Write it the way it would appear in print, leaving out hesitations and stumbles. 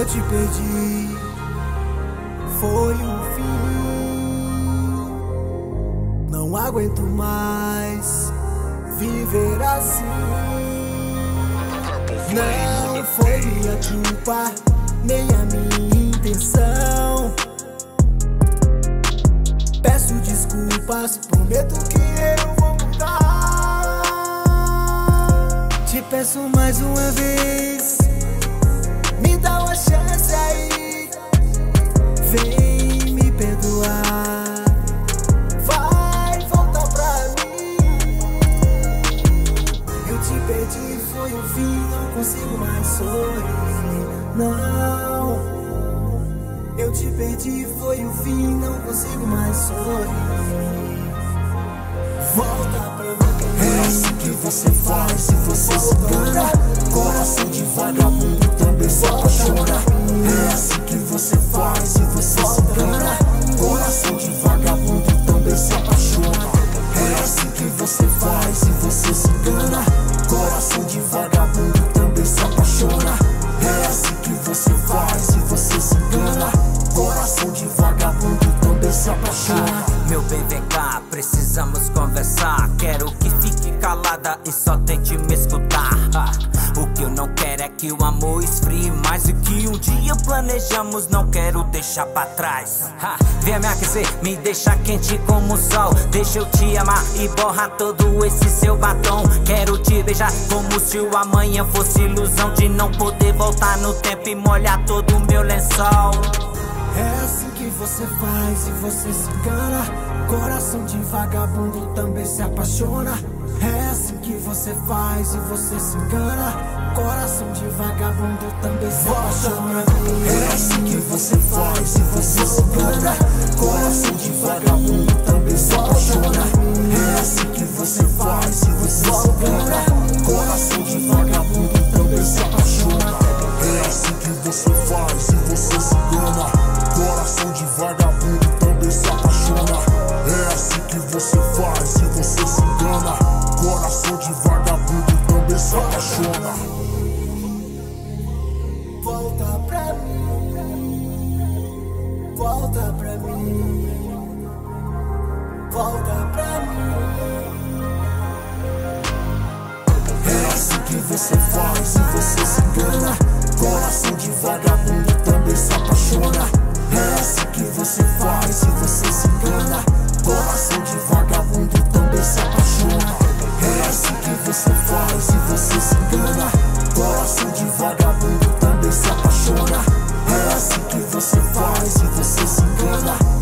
Eu te perdi, foi o fim. Não aguento mais viver assim. Não foi minha culpa, nem a minha intenção. Peço desculpas, prometo que eu vou mudar. Te peço mais uma vez, me dá uma chance aí, vem me perdoar, vai voltar pra mim. Eu te perdi, foi o fim, não consigo mais sorrir, não. Eu te perdi, foi o fim, não consigo mais sorrir. Volta pra mim. É assim que você faz e você se engana. Coração de vagabundo também se apaixona. É assim que você faz e você se engana. Coração de vagabundo também se apaixona. É assim que você faz e você se engana. Coração de vagabundo também se apaixona. É assim que você faz e você se engana. Coração de vagabundo também se apaixona. Meu bem, vem cá, precisamos conversar. Quero que fique calada e só tente me escutar. O que eu não quero é que o amor esfrie mais do que um dia planejamos, não quero deixar pra trás. Venha me aquecer, me deixa quente como o sol. Deixa eu te amar e borra todo esse seu batom. Quero te beijar como se o amanhã fosse ilusão de não poder voltar no tempo e molhar todo o meu lençol. É assim que você faz e você se engana. Coração de vagabundo também se apaixona. É assim que você faz e você se engana. Coração de vagabundo também se apaixona. É assim que você faz e você se engana. Coração de vagabundo também se apaixona. É assim que você faz e você se engana. Coração de vagabundo também se apaixona. É assim que você faz e você se engana. Coração de vagabundo também se apaixona. É assim que você faz e você se engana. Coração de vagabundo também se apaixona. Volta pra mim, volta pra mim, volta pra mim. É assim que você faz e você se engana. Coração de vagabundo também se apaixona. É assim que você faz e você se engana. Coração de vagabundo também se apaixona. É assim que você faz e você se engana. Coração de vagabundo também se apaixona. É assim que você faz e você se engana.